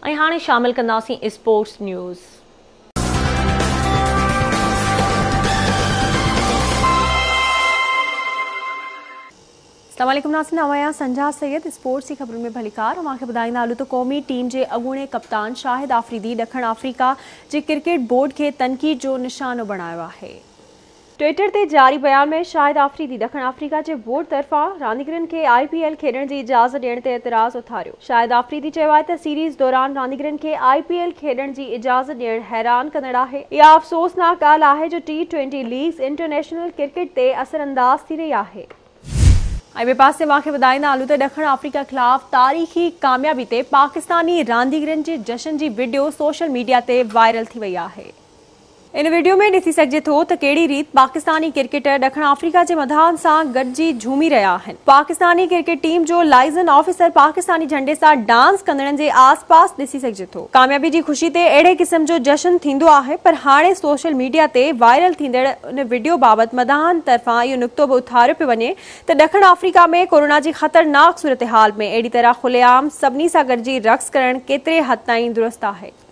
ऐं हाणे शामिल कंदासीं स्पोर्ट्स न्यूज़। अस्सलाम वालेकुम नाज़रीन, आवां संजा सैयद स्पोर्ट्स की खबरों में भलीकार। मूंखे ॿुधाईंदा हलूं त क़ौमी टीम के अॻूणे कप्तान शाहिद आफरीदी ॾखण अफ्रीका के क्रिकेट बोर्ड के तनक़ीद जो निशानो बणायो है। ट्विटर ते जारी बयान में शाहिद आफरीदी ॾखण अफ्रीका के बोर्ड तरफा रांदीगरनि के IPL खेॾण की इजाज़त ॾियण ते एतराज़ उथारियो। शाहिद आफरीदी चयो आहे त सीरीज़ दौरान रांदीगरनि के IPL खेॾण की इजाज़त ॾियण हैरान कंदड़ आहे। इहा अफ़सोसनाक ॻाल्हि आहे जो T20 लीग्स इंटरनेशनल क्रिकेट ते असरअंदाज थी रही आहे। ॿिए पासे मूंखे ॿुधाईंदा हलूं त ॾखण अफ्रीका ख़िलाफ़ तारीख़ी कामयाबी ते पाकिस्तानी रांदीगरनि जे जश्न जी वीडियो सोशल मीडिया ते वायरल थी वई आहे। इन वीडियो में ॾिसी सघिजे थो त कहिड़ी रीत पाकिस्तानी क्रिकेटर ॾखण अफ्रीका जे मदाहनि सां गॾिजी झूमी रहिया आहिनि। पाकिस्तानी क्रिकेट टीम जो लाइज़न ऑफिसर पाकिस्तानी झंडे सां डांस कंदड़नि जे आसपास ॾिसी सघिजे थो। कामयाबी जी ख़ुशी ते अहिड़े क़िस्म जो जश्न थींदो आहे, पर हाणे सोशल मीडिया ते वायरल थींदड़ उन वीडियो बाबति मदाहनि तरफ़ां इहो नुक़्तो बि उथारियो पियो वञे त ॾखण अफ्रीका में कोरोना जी ख़तरनाक सूरत हाल में अहिड़ी तरह खुलेआम सभिनी सां गॾिजी रक़्स करणु केतिरे हद ताईं दुरुस्त आहे।